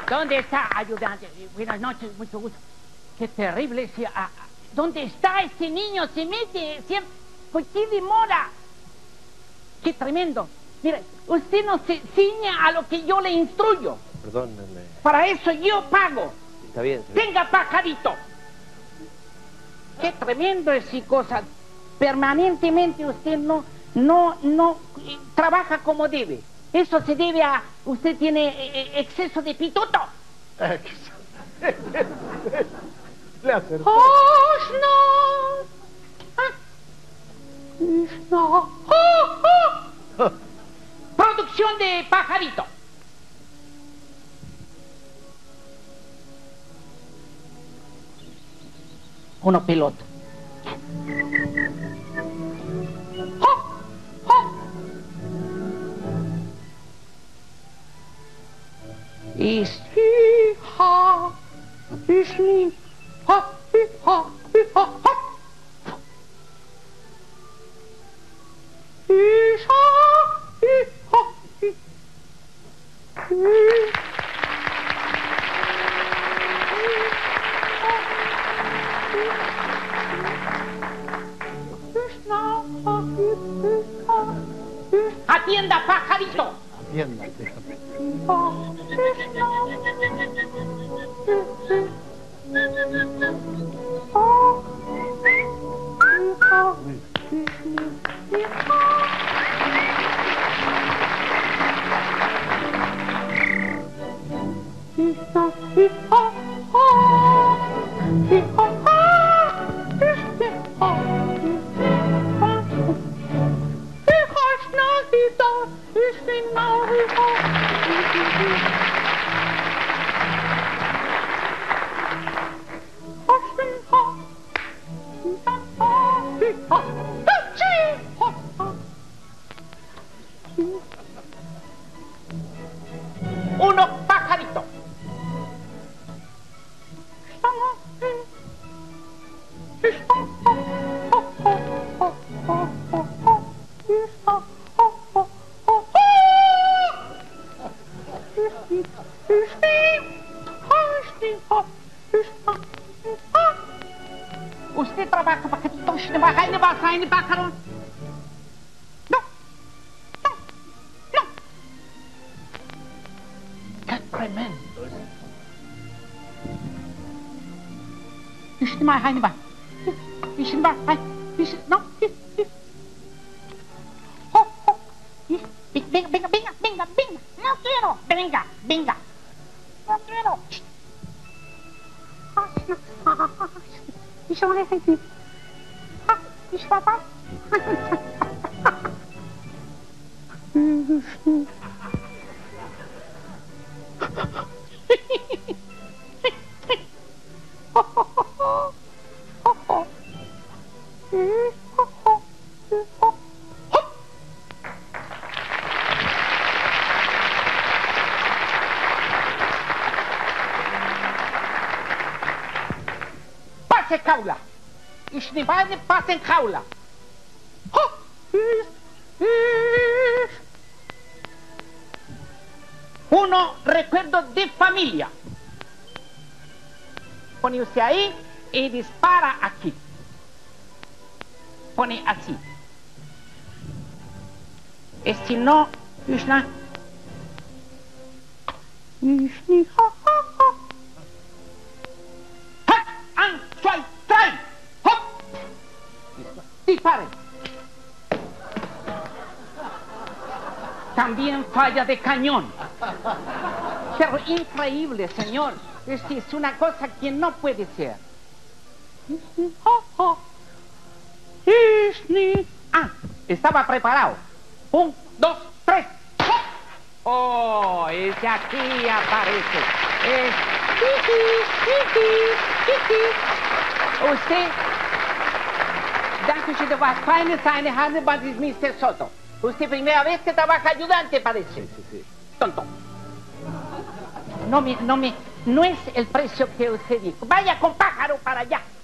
¿Dónde está, ayudante? Buenas noches, mucho gusto. Qué terrible. ¿Dónde está este niño? Se mete siempre. ¿Por qué demora? Qué tremendo. Mire, usted no se ciñe a lo que yo le instruyo. Perdóneme. Para eso yo pago. Está bien. Tenga, pajarito. Qué tremendo es y cosa. Permanentemente usted no trabaja como debe. Eso se debe a... Usted tiene exceso de pituto. Le acertó. Producción de pajarito. Uno piloto. Atienda, pajarito. Atienda. Uno pajarito. Usted trabaja pajarito, pájaro. Pájaro. No. Qué tremendo. Venga. No quiero. Venga. No quiero. Pase jaula. Ishnevaine pase en jaula. Uno, recuerdo de familia. Pone usted ahí y dispara aquí. Pone así. Si no, dispare. También falla de cañón. Pero increíble, señor. Es una cosa que no puede ser. Estaba preparado. 1, 2, 3. Oh, es de aquí aparece. Usted... Danke schön, du warst feine seine Hand, es Mr. Soto. Usted primera vez que trabaja ayudante, parece. Sí. Tonto. No es el precio que usted dijo. Vaya con pájaro para allá.